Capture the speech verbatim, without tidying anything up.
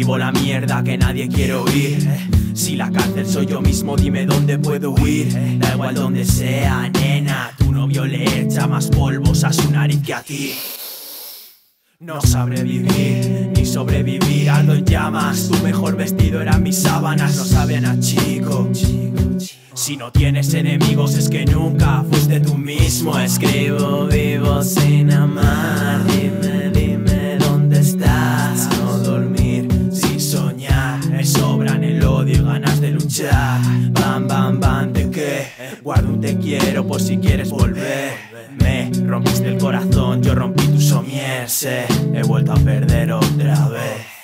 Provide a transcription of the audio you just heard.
escribo la mierda que nadie quiere oír. Si la cárcel soy yo mismo, dime dónde puedo huir. Da igual donde sea, nena. Tu novio le echa más polvos a su nariz que a ti. No sabré vivir, ni sobrevivir, ardo en llamas. Tu mejor vestido eran mis sábanas, no saben a chico. Si no tienes enemigos es que nunca fuiste tú mismo. Escribo vivo sin amar. Dime, dime dónde estás. No dormir sin soñar. Me sobran el odio y ganas de luchar. Bam, bam, bam, ¿de qué? Guardo un te quiero por si quieres volver. Me rompiste el corazón, yo rompí tu somier. Sé, he vuelto a perder otra vez.